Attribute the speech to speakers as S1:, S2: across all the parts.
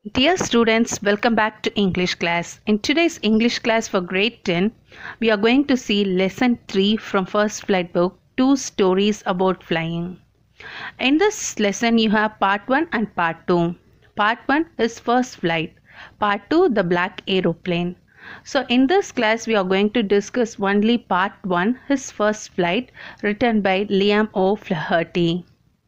S1: Dear students, welcome back to English class. In today's English class for grade 10, we are going to see lesson 3 from First Flight book, Two Stories About Flying. In this lesson, you have part 1 and part 2. Part 1 is First Flight. Part 2, the black aeroplane. So in this class, we are going to discuss only part 1, his First Flight, written by Liam O'Flaherty.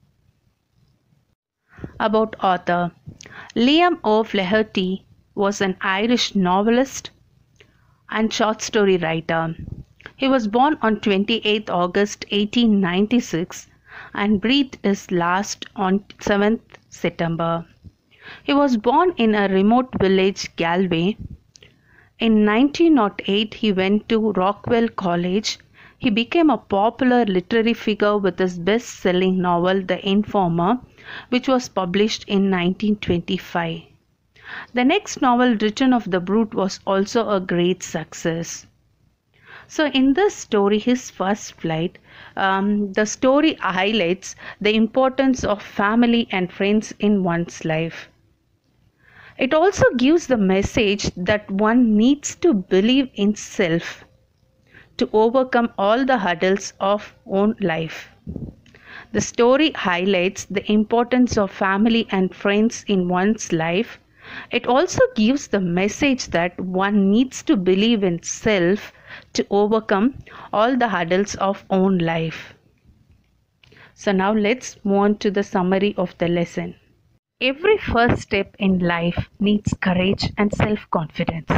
S1: About author. Liam O'Flaherty was an Irish novelist and short story writer. He was born on 28 August 1896 and breathed his last on 7th September. He was born in a remote village, Galway. In 1908, he went to Rockwell College. He became a popular literary figure with his best-selling novel, The Informer, which was published in 1925. The next novel, Return of the Brute, was also a great success. So in this story, his first flight, the story highlights the importance of family and friends in one's life. It also gives the message that one needs to believe in self to overcome all the hurdles of own life. The story highlights the importance of family and friends in one's life. It also gives the message that one needs to believe in self to overcome all the hurdles of own life. So now let's move on to the summary of the lesson. Every first step in life needs courage and self-confidence.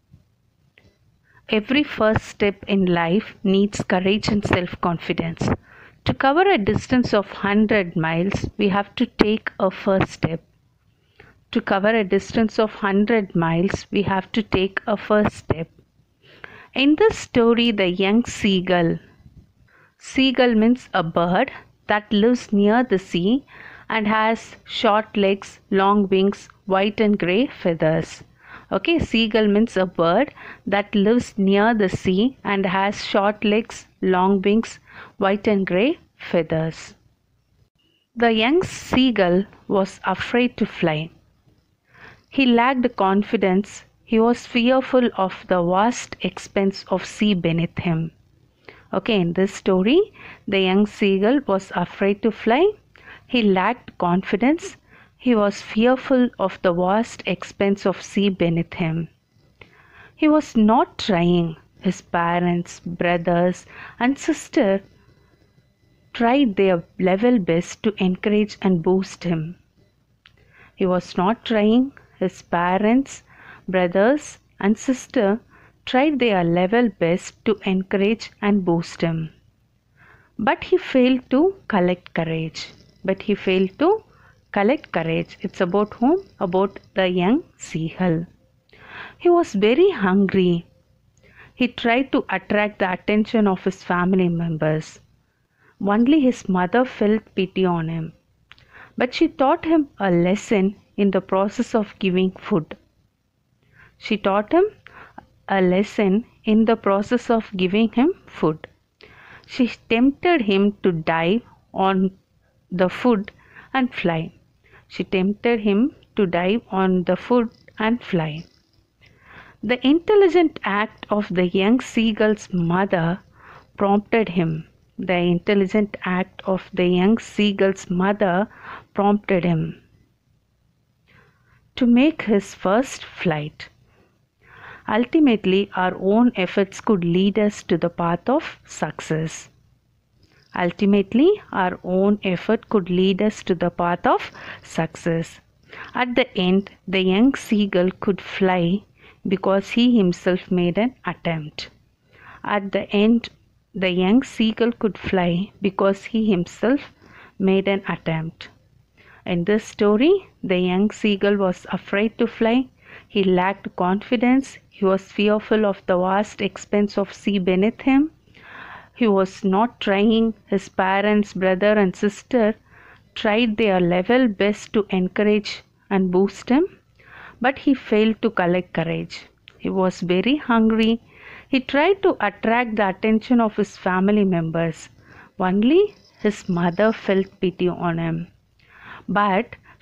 S1: Every first step in life needs courage and self-confidence. To cover a distance of 100 miles, we have to take a first step. To cover a distance of 100 miles, we have to take a first step. In this story, the young seagull means a bird that lives near the sea and has short legs, long wings, white and grey feathers. Okay, seagull means a bird that lives near the sea and has short legs, long wings, white and grey feathers. The young seagull was afraid to fly. He lacked confidence. He was fearful of the vast expanse of sea beneath him. Okay, in this story, the young seagull was afraid to fly. He lacked confidence. He was fearful of the vast expanse of sea beneath him. He was not trying. His parents, brothers, and sister tried their level best to encourage and boost him. He was not trying. His parents, brothers, and sister tried their level best to encourage and boost him. But he failed to collect courage. It's about whom? About the young seagull. He was very hungry. He tried to attract the attention of his family members. Only his mother felt pity on him. But she taught him a lesson in the process of giving food. She taught him a lesson in the process of giving him food. She tempted him to dive on the food and fly. The intelligent act of the young seagull's mother prompted him. To make his first flight. Ultimately, our own efforts could lead us to the path of success. At the end, the young seagull could fly because he himself made an attempt. In this story, the young seagull was afraid to fly. He lacked confidence. He was fearful of the vast expanse of sea beneath him. He was not trying. His parents, brother, and sister tried their level best to encourage and boost him, but he failed to collect courage. He was very hungry. He tried to attract the attention of his family members. Only his mother felt pity on him. But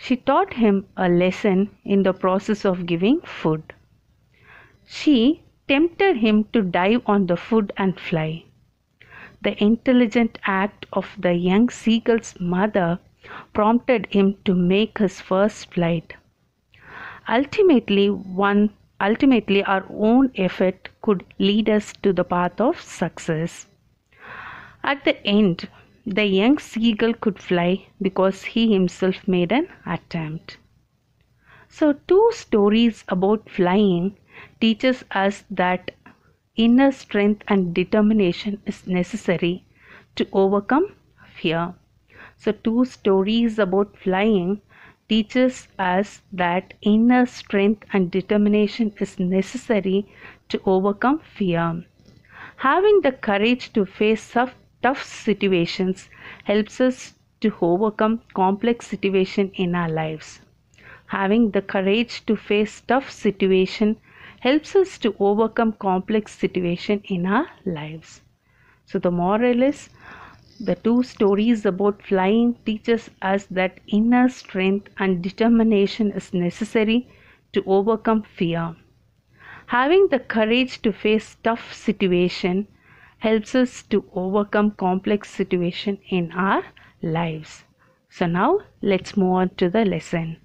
S1: She taught him a lesson in the process of giving food. She tempted him to dive on the food and fly. The intelligent act of the young seagull's mother prompted him to make his first flight. Ultimately, our own effort could lead us to the path of success. At the end, the young seagull could fly because he himself made an attempt. So, two stories about flying teaches us that inner strength and determination is necessary to overcome fear. So, two stories about flying teaches us that inner strength and determination is necessary to overcome fear. Having the courage to face tough situations helps us to overcome complex situations in our lives. Having the courage to face tough situations helps us to overcome complex situations in our lives. So the moral is, the two stories about flying teaches us that inner strength and determination is necessary to overcome fear. Having the courage to face tough situations helps us to overcome complex situations in our lives. So now let's move on to the lesson.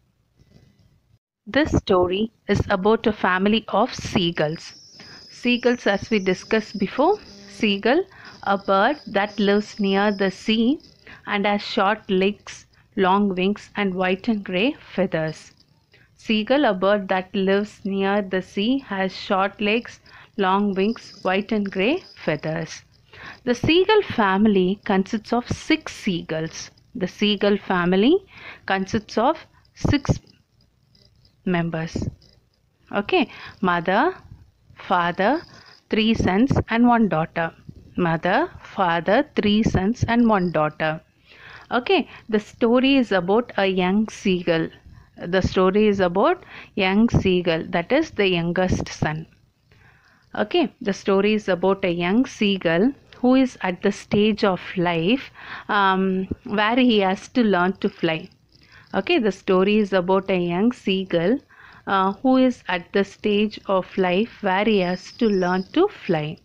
S1: This story is about a family of seagulls. Seagulls, as we discussed before, seagull, a bird that lives near the sea and has short legs, long wings and white and grey feathers. Seagull, a bird that lives near the sea, has short legs, long wings, white and grey feathers. The seagull family consists of 6 seagulls. The seagull family consists of 6 members. Okay, mother, father, 3 sons and 1 daughter. Mother, father, 3 sons and 1 daughter. Okay, the story is about a young seagull. The story is about young seagull, that is the youngest son. Okay, the story is about a young seagull who is at the stage of life where he has to learn to fly. Okay, the story is about a young seagull who is at the stage of life where he has to learn to fly.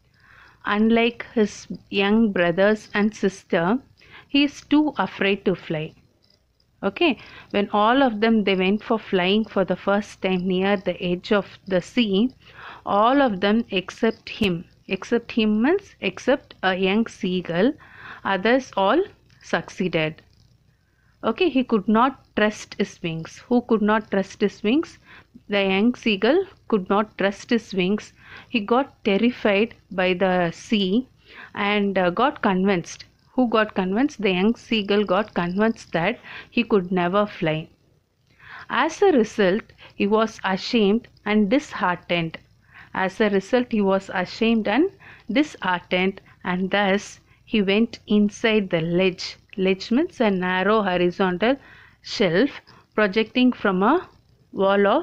S1: Unlike his young brothers and sister, he is too afraid to fly. Okay, when all of them they went for flying for the first time near the edge of the sea, all of them except him means except a young seagull, others all succeeded. Okay, he could not trust his wings. Who could not trust his wings? The young seagull could not trust his wings. He got terrified by the sea and got convinced. Who got convinced? The young seagull got convinced that he could never fly. As a result, he was ashamed and disheartened. As a result, he was ashamed and disheartened, and thus he went inside the ledge. Ledge means a narrow horizontal shelf projecting from a wall of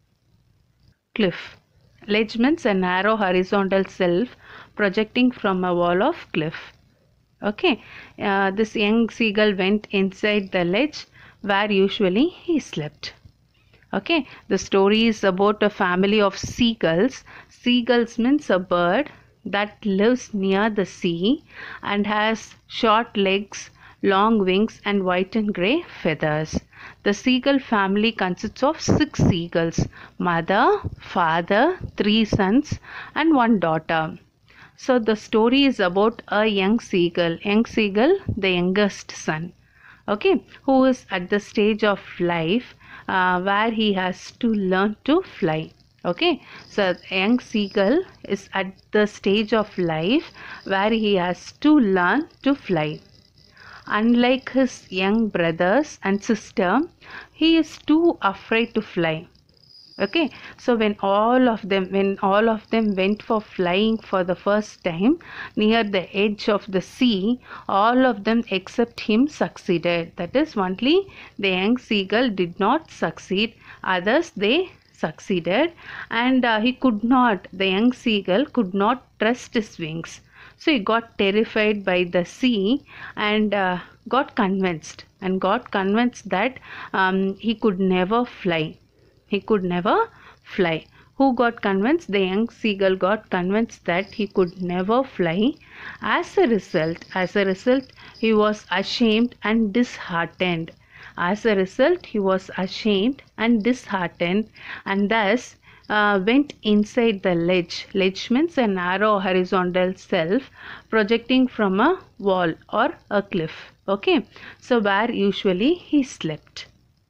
S1: cliff. Ledge means a narrow horizontal shelf projecting from a wall of cliff. Okay, this young seagull went inside the ledge where usually he slept. Okay, the story is about a family of seagulls. Seagulls means a bird that lives near the sea and has short legs, long wings and white and grey feathers. The seagull family consists of 6 seagulls, mother, father, 3 sons and 1 daughter. So the story is about a young seagull, the youngest son, okay, who is at the stage of life where he has to learn to fly. Okay, so a young seagull is at the stage of life where he has to learn to fly. Unlike his young brothers and sister, he is too afraid to fly. Okay, so when all of them went for flying for the first time near the edge of the sea, all of them except him succeeded. That is, only the young seagull did not succeed, others they succeeded, and the young seagull could not trust his wings. So he got terrified by the sea and got convinced that he could never fly. He could never fly. Who got convinced? The young seagull got convinced that he could never fly. As a result, he was ashamed and disheartened. As a result, he was ashamed and disheartened, and thus went inside the ledge. Ledge means a narrow horizontal shelf projecting from a wall or a cliff. Okay, so where usually he slept.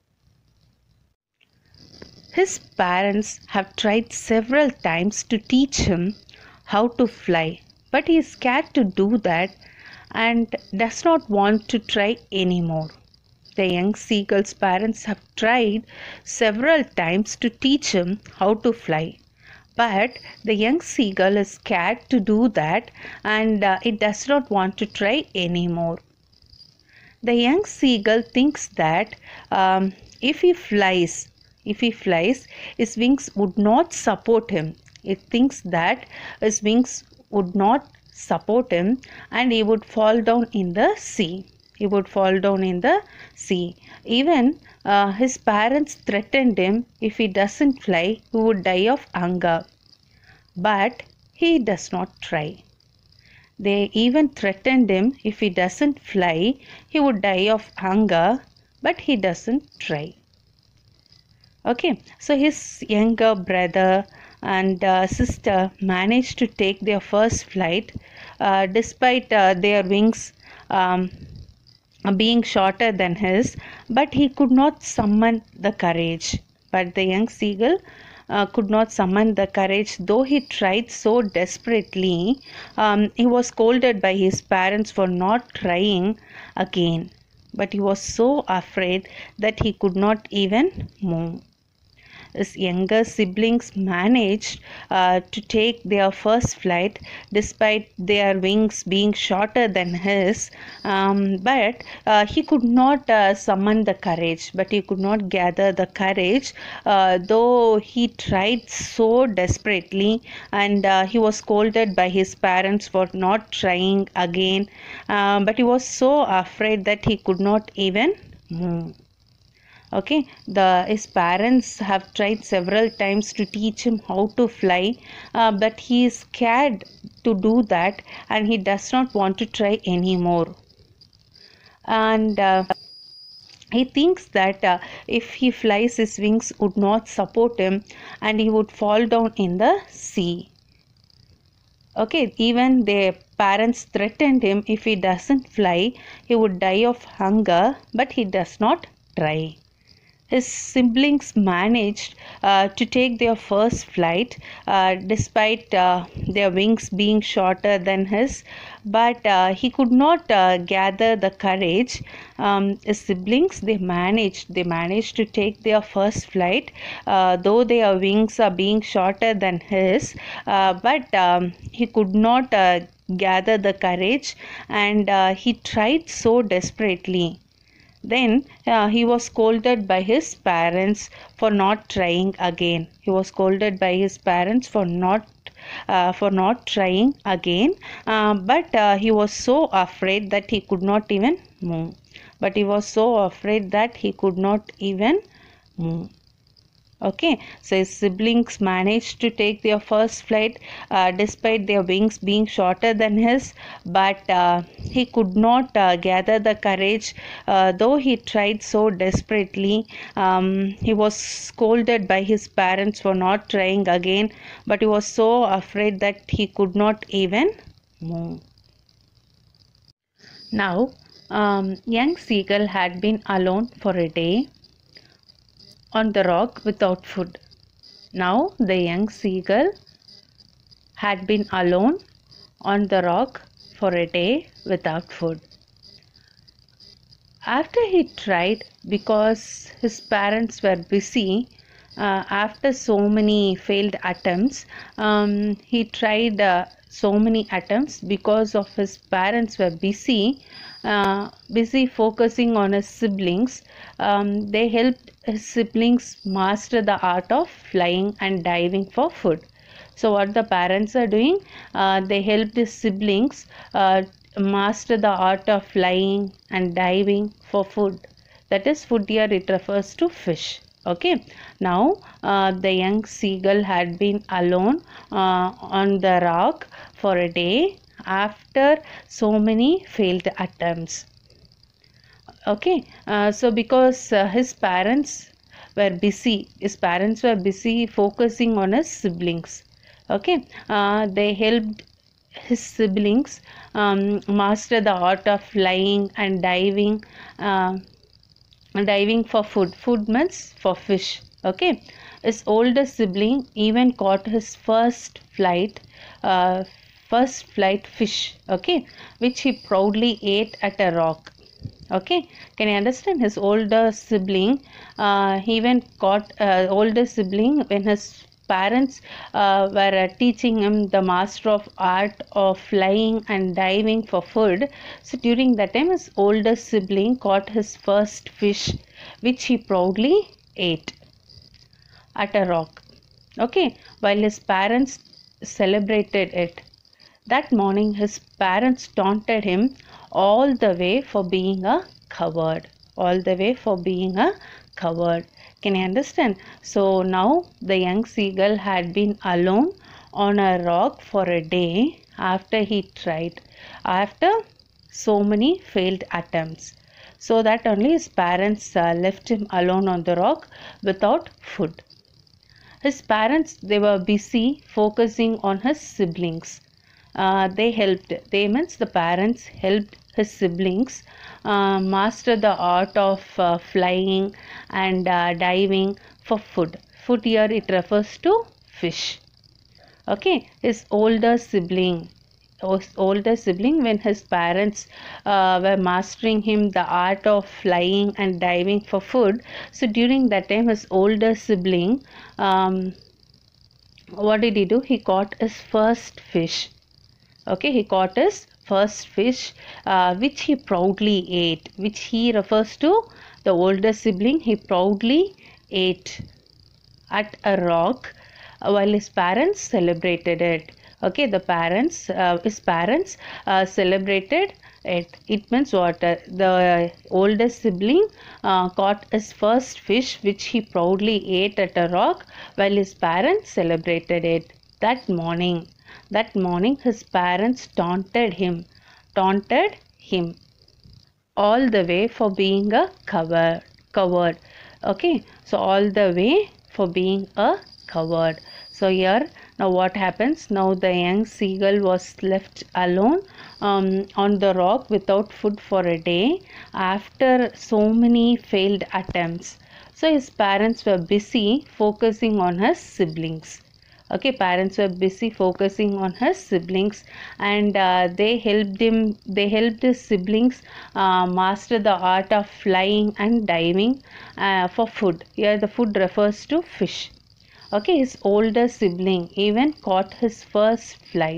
S1: His parents have tried several times to teach him how to fly, but he is scared to do that and does not want to try anymore. The young seagull's parents have tried several times to teach him how to fly, but the young seagull is scared to do that and it does not want to try anymore. The young seagull thinks that if he flies, his wings would not support him. It thinks that his wings would not support him and he would fall down in the sea. Even his parents threatened him, if he doesn't fly, he would die of hunger. But he does not try. They even threatened him, if he doesn't fly, he would die of hunger, but he doesn't try. Okay, so his younger brother and sister managed to take their first flight despite their wings being shorter than his, but he could not summon the courage. But the young seagull could not summon the courage, though he tried so desperately. He was scolded by his parents for not trying again, but he was so afraid that he could not even move. His younger siblings managed to take their first flight despite their wings being shorter than his, but he could not summon the courage, but he could not gather the courage, though he tried so desperately, and he was scolded by his parents for not trying again, but he was so afraid that he could not even move. Okay, his parents have tried several times to teach him how to fly, but he is scared to do that and he does not want to try anymore. And he thinks that if he flies, his wings would not support him and he would fall down in the sea. Okay, even their parents threatened him, if he doesn't fly, he would die of hunger, but he does not try. His siblings managed to take their first flight despite their wings being shorter than his, but he could not gather the courage. His siblings, they managed to take their first flight, though their wings are being shorter than his, but he could not gather the courage, and he tried so desperately. Then he was scolded by his parents for not trying again. He was scolded by his parents for not trying again, but he was so afraid that he could not even move. Okay, so his siblings managed to take their first flight despite their wings being shorter than his, but he could not gather the courage, though he tried so desperately. He was scolded by his parents for not trying again, but he was so afraid that he could not even move. Now, young seagull had been alone for a day on the rock without food. Now the young seagull had been alone on the rock for a day without food. After he tried, because his parents were busy, after so many failed attempts, he tried so many attempts because of his parents were busy focusing on his siblings. They helped his siblings master the art of flying and diving for food. So what the parents are doing, they help the siblings master the art of flying and diving for food. That is, food here it refers to fish. Okay, now the young seagull had been alone on the rock for a day after so many failed attempts. Okay, so because his parents were busy focusing on his siblings. Okay, they helped his siblings master the art of flying and diving for food. Food means for fish. Okay, his older sibling even caught his uh, first flight fish. Okay, which he proudly ate at a rock. Okay, can you understand? His older sibling, he even caught older sibling when his parents were teaching him the master of art of flying and diving for food. So during that time, his older sibling caught his first fish, which he proudly ate at a rock. Okay, while his parents celebrated it. That morning, his parents taunted him all the way for being a coward. All the way for being a coward. Can you understand? So now the young seagull had been alone on a rock for a day after he tried, after so many failed attempts. So that only his parents left him alone on the rock without food. His parents, they were busy focusing on his siblings. They means the parents helped his siblings master the art of flying and diving for food. Food here it refers to fish. Okay, his older sibling, when his parents were mastering him the art of flying and diving for food. So during that time, his older sibling, what did he do? He caught his first fish. Okay, he caught his first fish, which he proudly ate, which he refers to the older sibling. He proudly ate at a rock while his parents celebrated it. Okay, his parents celebrated it. It means what? The older sibling caught his first fish, which he proudly ate at a rock while his parents celebrated it. That morning, his parents taunted him all the way for being a coward. Okay, so all the way for being a coward. So here now what happens? Now the young seagull was left alone on the rock without food for a day after so many failed attempts. So his parents were busy focusing on his siblings. Okay, parents were busy focusing on his siblings, and they helped his siblings master the art of flying and diving for food. Here the food refers to fish. Okay, his older sibling even caught his first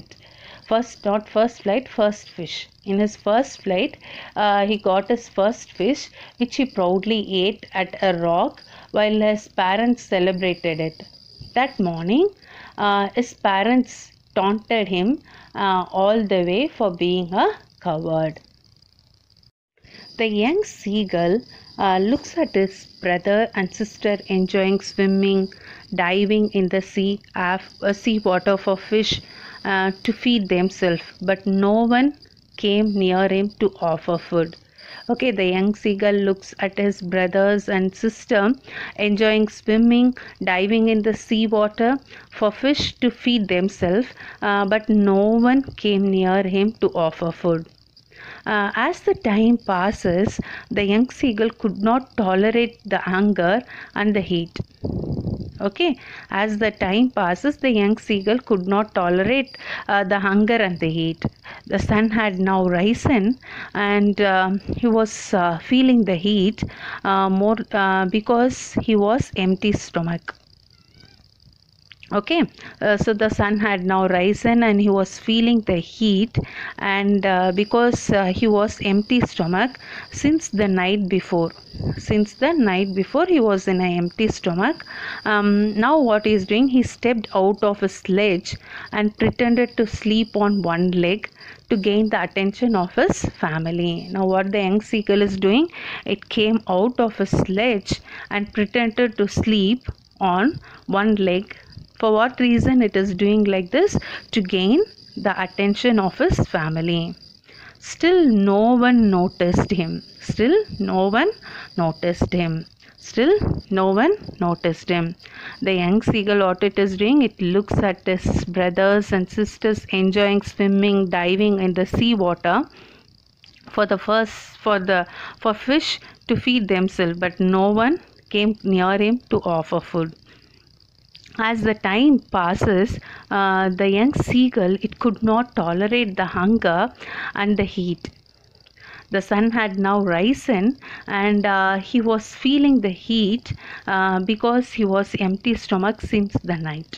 S1: fish. In his first flight, he got his first fish, which he proudly ate at a rock while his parents celebrated it. That morning, his parents taunted him all the way for being a coward. The young seagull looks at his brother and sister enjoying swimming, diving in the sea water for fish to feed themselves, but no one came near him to offer food. Okay, the young seagull looks at his brothers and sister enjoying swimming, diving in the sea water for fish to feed themselves, but no one came near him to offer food. As the time passes, the young seagull could not tolerate the hunger and the heat. Okay, as the time passes, the young seagull could not tolerate the hunger and the heat. The sun had now risen, and he was feeling the heat more because he was empty stomach. Okay, so the sun had now risen and he was feeling the heat, and because he was empty stomach since the night before. Since the night before he was in an empty stomach. Now what he is doing, he stepped out of his sledge and pretended to sleep on one leg to gain the attention of his family. Now what the young seagull is doing, it came out of his sledge and pretended to sleep on one leg. For what reason it is doing like this? To gain the attention of his family. Still no one noticed him. Still no one noticed him. Still no one noticed him. The young seagull, what it is doing, it looks at his brothers and sisters enjoying swimming, diving in the sea water for fish to feed themselves, but no one came near him to offer food. As the time passes, the young seagull, it could not tolerate the hunger and the heat. The sun had now risen, and he was feeling the heat because he was empty stomach since the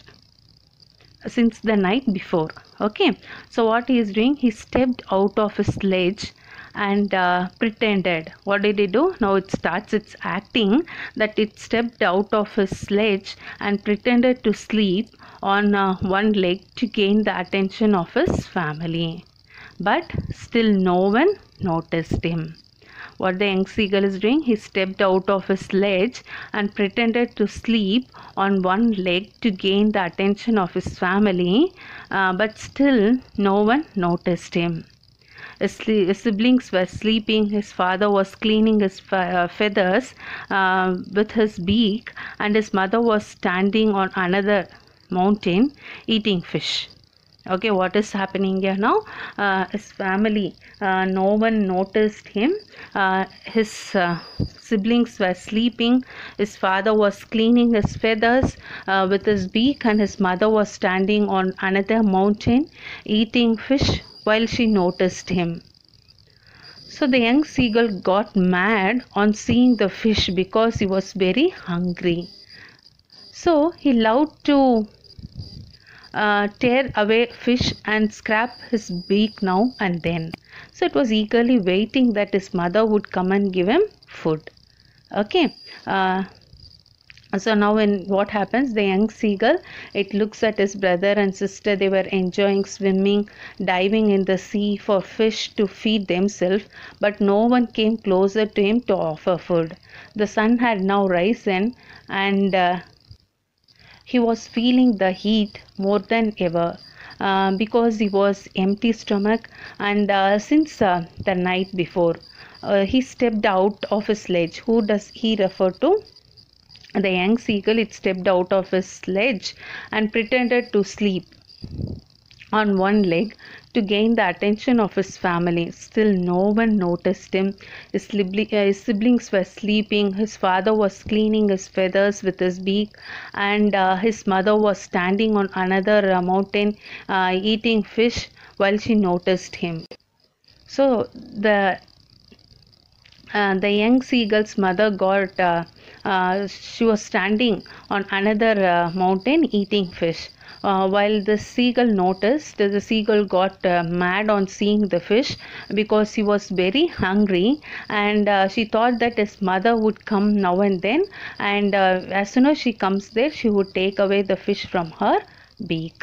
S1: night before. Okay, so what he is doing, he stepped out of his sledge and pretended. What did he do? Now it starts its acting that it stepped out of his sledge and pretended to sleep on one leg to gain the attention of his family. But still no one noticed him. What the young seagull is doing, he stepped out of his sledge and pretended to sleep on one leg to gain the attention of his family, but still no one noticed him. His siblings were sleeping, his father was cleaning his feathers with his beak, and his mother was standing on another mountain eating fish. Okay, what is happening here now? His family, no one noticed him. His siblings were sleeping, his father was cleaning his feathers with his beak, and his mother was standing on another mountain eating fish while she noticed him. So the young seagull got mad on seeing the fish because he was very hungry. So he loved to tear away fish and scrap his beak now and then. So it was eagerly waiting that his mother would come and give him food. Okay. So now when what happens, the young seagull, it looks at his brother and sister. They were enjoying swimming, diving in the sea for fish to feed themselves, but no one came closer to him to offer food. The sun had now risen, and he was feeling the heat more than ever because he was empty stomach, and since the night before he stepped out of his sledge. Who does he refer to? The young seagull, it stepped out of his sledge and pretended to sleep on one leg to gain the attention of his family. Still no one noticed him. His siblings were sleeping, his father was cleaning his feathers with his beak, and his mother was standing on another mountain eating fish while she noticed him. So the young seagull's mother she was standing on another mountain eating fish. While the seagull noticed, the seagull got mad on seeing the fish because he was very hungry, and she thought that his mother would come now and then, and as soon as she comes there, she would take away the fish from her beak.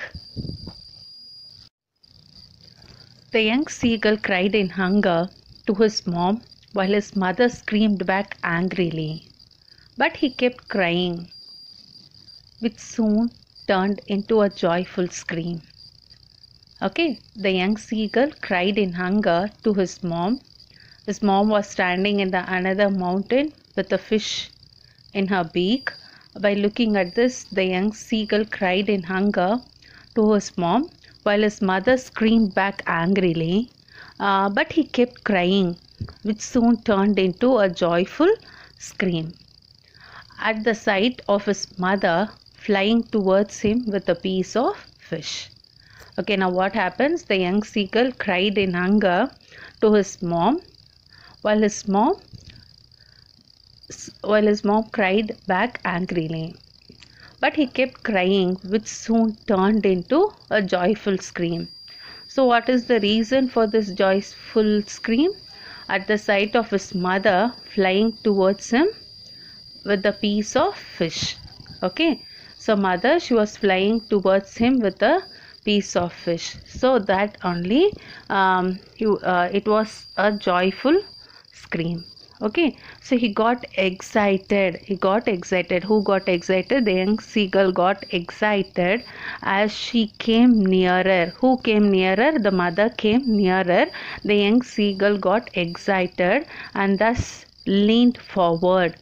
S1: The young seagull cried in hunger to his mom while his mother screamed back angrily. But he kept crying, which soon turned into a joyful scream. Okay, the young seagull cried in hunger to his mom. His mom was standing in another mountain with a fish in her beak. By looking at this, the young seagull cried in hunger to his mom while his mother screamed back angrily. But he kept crying, which soon turned into a joyful scream. At the sight of his mother flying towards him with a piece of fish. Okay, now what happens? The young seagull cried in hunger to his mom while his mom cried back angrily. but he kept crying, which soon turned into a joyful scream. So, what is the reason for this joyful scream? At the sight of his mother flying towards him with a piece of fish. Okay, so mother, she was flying towards him with a piece of fish. So that only it was a joyful scream. Okay, so he got excited. Who got excited? The young seagull got excited as she came nearer. Who came nearer? The mother came nearer. The young seagull got excited and thus leaned forward.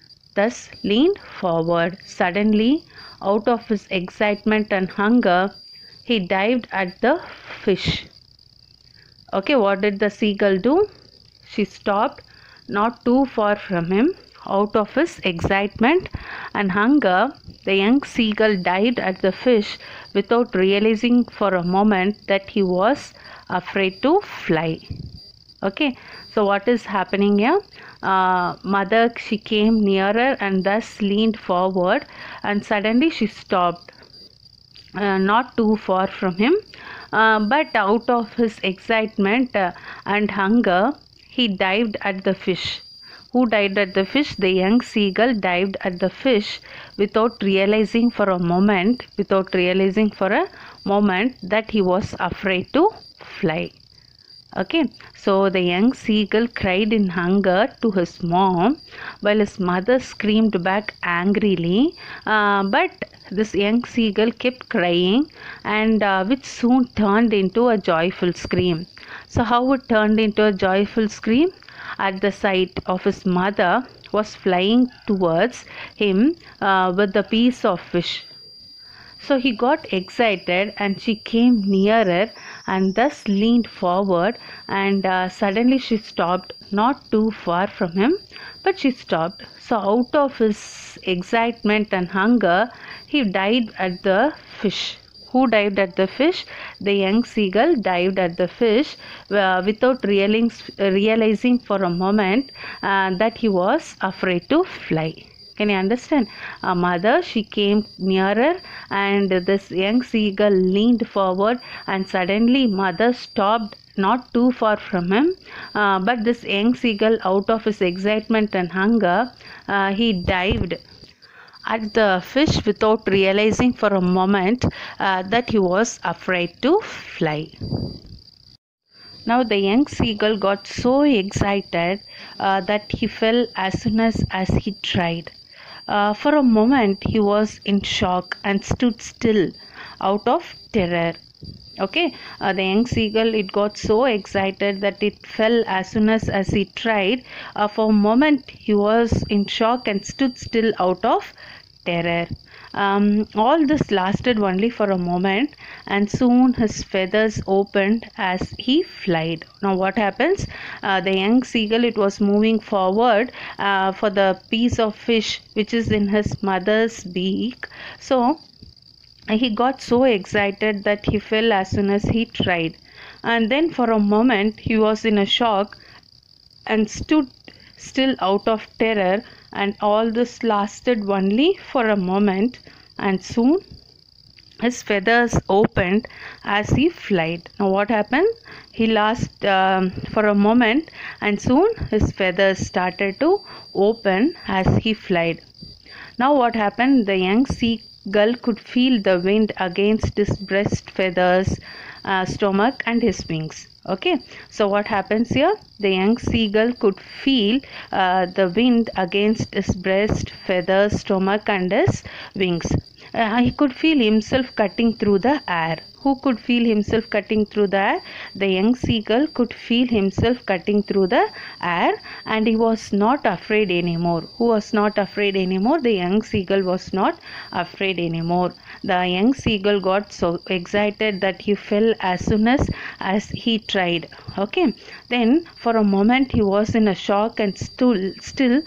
S1: Suddenly, out of his excitement and hunger, he dived at the fish. Okay, what did the seagull do? She stopped not too far from him. Out of his excitement and hunger, the young seagull dived at the fish without realizing for a moment that he was afraid to fly. Okay, so what is happening here? Mother, she came nearer and thus leaned forward, and suddenly she stopped not too far from him, but out of his excitement and hunger, he dived at the fish. Who dived at the fish? The young seagull dived at the fish without realizing for a moment that he was afraid to fly. Okay, so the young seagull cried in hunger to his mom while his mother screamed back angrily. But this young seagull kept crying, and which soon turned into a joyful scream. So, how it turned into a joyful scream? At the sight of his mother was flying towards him with a piece of fish. So he got excited and she came nearer and thus leaned forward, and suddenly she stopped not too far from him, but she stopped. So out of his excitement and hunger, he dived at the fish. Who dived at the fish? The young seagull dived at the fish without realizing for a moment that he was afraid to fly. Can you understand? Mother, she came nearer and this young seagull leaned forward, and suddenly mother stopped not too far from him, but this young seagull, out of his excitement and hunger, he dived at the fish without realizing for a moment that he was afraid to fly. Now the young seagull got so excited that he fell as soon as he tried. For a moment he was in shock and stood still out of terror. Okay, the young seagull, it got so excited that it fell as soon as he tried. For a moment he was in shock and stood still out of terror. All this lasted only for a moment, and soon his feathers opened as he flied. Now what happens? The young seagull, it was moving forward for the piece of fish which is in his mother's beak. So he got so excited that he fell as soon as he tried, and then for a moment he was in a shock and stood still out of terror, and all this lasted only for a moment, and soon his feathers opened as he flied. Now what happened? He lost for a moment, and soon his feathers started to open as he flied. Now what happened? The young seagull could feel the wind against his breast feathers, stomach and his wings. Okay, so what happens here? The young seagull could feel the wind against his breast, feathers, stomach and his wings. He could feel himself cutting through the air. Who could feel himself cutting through the air? The young seagull could feel himself cutting through the air, and he was not afraid anymore. Who was not afraid anymore? The young seagull was not afraid anymore. The young seagull got so excited that he fell as soon as he tried. Okay, then for a moment he was in a shock and stood still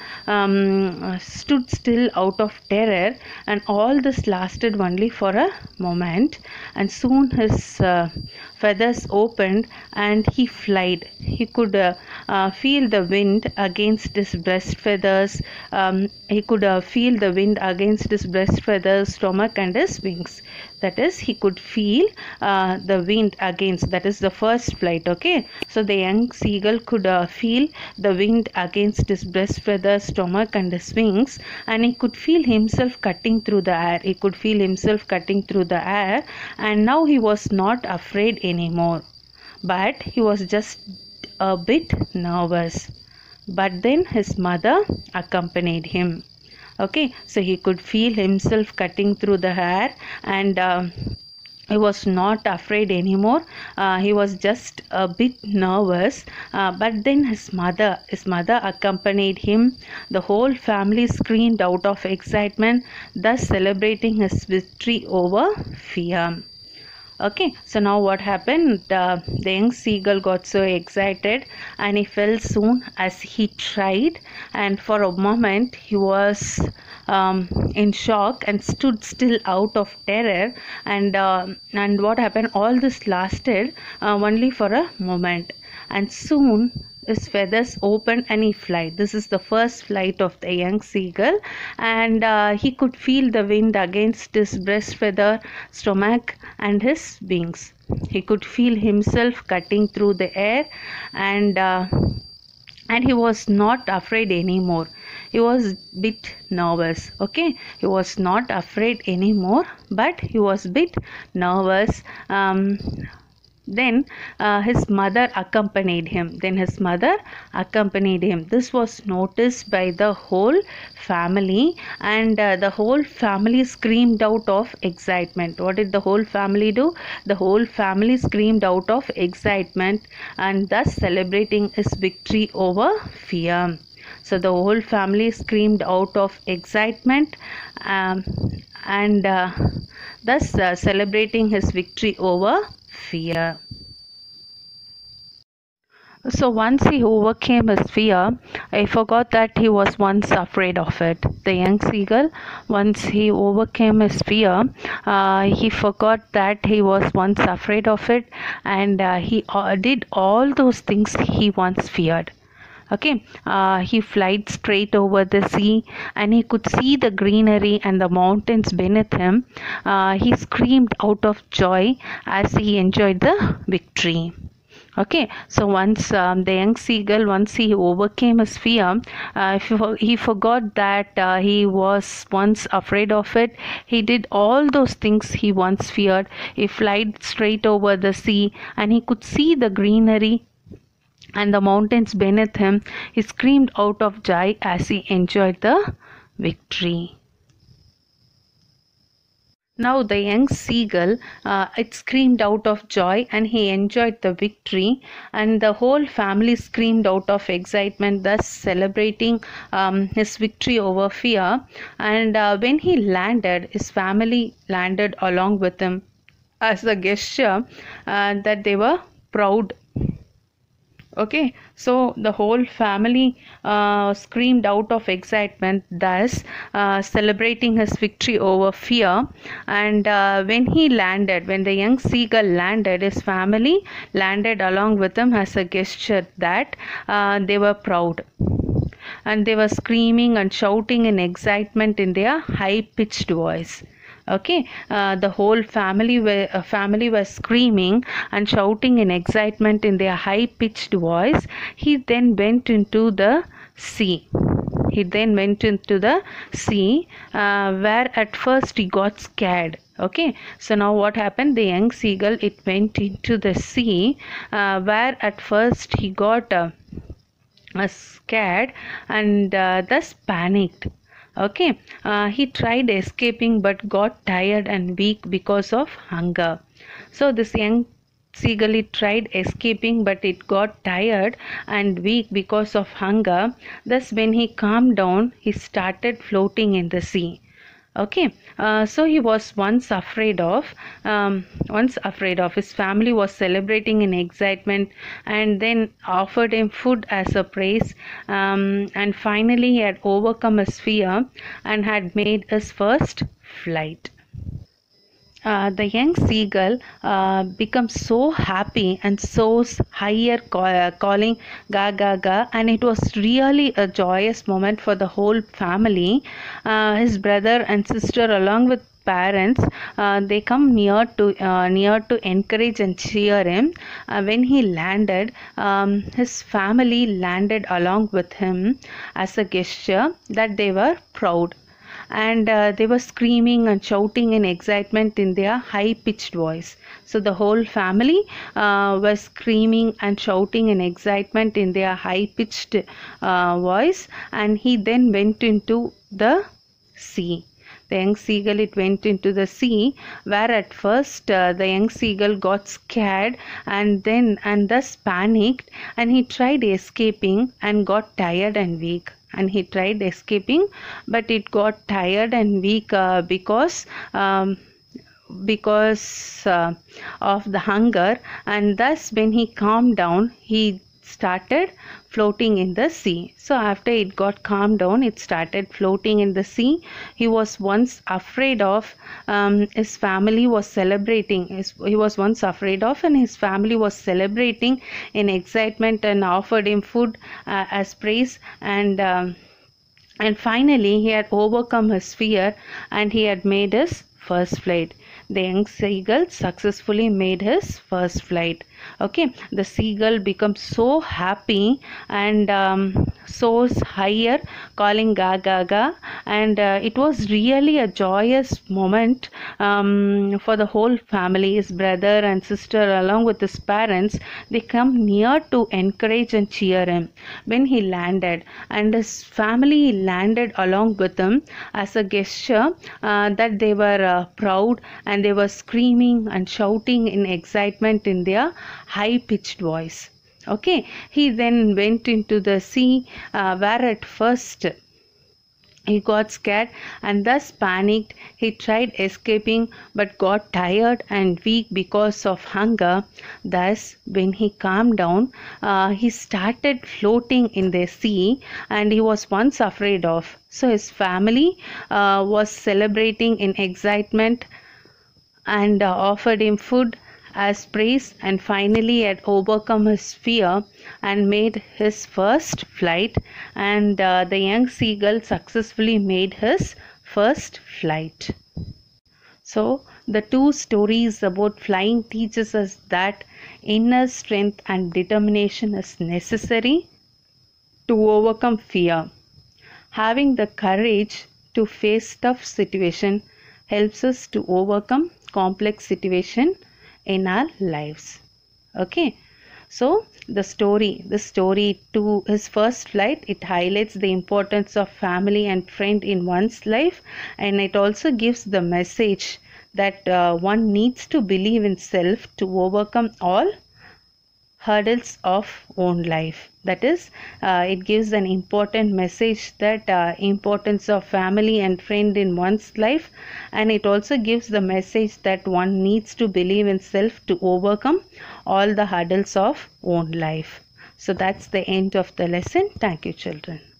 S1: out of terror, and all this lasted only for a moment, and soon soon his feathers opened and he flied. He could feel the wind against his breast feathers. He could feel the wind against his breast feathers, stomach, and his wings. That is, he could feel the wind against. That is the first flight. Okay, so the young seagull could feel the wind against his breast feathers, stomach, and his wings, and he could feel himself cutting through the air. He could feel himself cutting through the air, and now he was not afraid anymore, but he was just a bit nervous. But then his mother accompanied him. Okay, so he could feel himself cutting through the air, and he was not afraid anymore. He was just a bit nervous, but then his mother accompanied him. The whole family screamed out of excitement, thus celebrating his victory over fear. Okay, so now what happened? The young seagull got so excited and he fell soon as he tried, and for a moment he was in shock and stood still out of terror. And what happened? All this lasted only for a moment, and soon his feathers opened and he flied. This is the first flight of the young seagull, and he could feel the wind against his breast feather, stomach, and his wings. He could feel himself cutting through the air, and he was not afraid anymore. He was bit nervous. Okay, he was not afraid anymore, but he was bit nervous. Then his mother accompanied him. This was noticed by the whole family, and the whole family screamed out of excitement. What did the whole family do? The whole family screamed out of excitement, and thus celebrating his victory over fear. So the whole family screamed out of excitement, and thus celebrating his victory over fear. So once he overcame his fear, I forgot that he was once afraid of it. The young seagull, once he overcame his fear, he forgot that he was once afraid of it, and he did all those things he once feared. Okay, he flied straight over the sea, and he could see the greenery and the mountains beneath him. He screamed out of joy as he enjoyed the victory. Okay, so once the young seagull, once he overcame his fear, he forgot that he was once afraid of it. He did all those things he once feared. He flied straight over the sea, and he could see the greenery and the mountains beneath him. He screamed out of joy as he enjoyed the victory. Now the young seagull, it screamed out of joy and he enjoyed the victory, and the whole family screamed out of excitement, thus celebrating his victory over fear. And when he landed, his family landed along with him as a gesture that they were proud. Okay, so the whole family screamed out of excitement, thus celebrating his victory over fear. And when the young seagull landed, his family landed along with him as a gesture that they were proud. And they were screaming and shouting in excitement in their high-pitched voice. Okay, the whole family were screaming and shouting in excitement in their high-pitched voice. He then went into the sea. Where at first he got scared. Okay, so now what happened? The young seagull, it went into the sea, where at first he got scared and thus panicked. Okay, he tried escaping but got tired and weak because of hunger. So this young seagull, it tried escaping but it got tired and weak because of hunger. Thus when he calmed down, he started floating in the sea. Okay, so he was once afraid of his family was celebrating in excitement and then offered him food as a praise, and finally he had overcome his fear and had made his first flight. The young seagull becomes so happy and soars higher, calling ga ga ga, and it was really a joyous moment for the whole family. His brother and sister, along with parents, they come near to encourage and cheer him. When he landed, his family landed along with him as a gesture that they were proud, and they were screaming and shouting in excitement in their high pitched voice. So the whole family was screaming and shouting in excitement in their high pitched voice, and he then went into the sea. The young seagull, it went into the sea, where at first the young seagull got scared and thus panicked, and he tried escaping and got tired and weak. And he tried escaping, but it got tired and weak because of the hunger, and thus when he calmed down, he started floating in the sea. So after it got calmed down, it started floating in the sea. He was once afraid of, his family was celebrating. He was once afraid of, and his family was celebrating in excitement and offered him food as praise, and finally he had overcome his fear, and he had made his first flight. The young seagull successfully made his first flight. Okay, the seagull becomes so happy and soars higher, calling ga ga ga, and it was really a joyous moment for the whole family. His brother and sister, along with his parents, they come near to encourage and cheer him when he landed, and his family landed along with him as a gesture that they were proud, and they were screaming and shouting in excitement in their high pitched voice. Okay, he then went into the sea, where at first he got scared and thus panicked. He tried escaping but got tired and weak because of hunger. Thus, when he calmed down, he started floating in the sea, and he was once afraid of. So his family was celebrating in excitement and offered him food as praise, and finally had overcome his fear and made his first flight, and the young seagull successfully made his first flight. So the two stories about flying teaches us that inner strength and determination is necessary to overcome fear. Having the courage to face tough situation helps us to overcome complex situation in our lives. Okay, so the story to his first flight, it highlights the importance of family and friend in one's life, and it also gives the message that one needs to believe in self to overcome all hurdles of own life. That is, it gives an important message that importance of family and friend in one's life, and it also gives the message that one needs to believe in self to overcome all the hurdles of own life. So that's the end of the lesson. Thank you, children.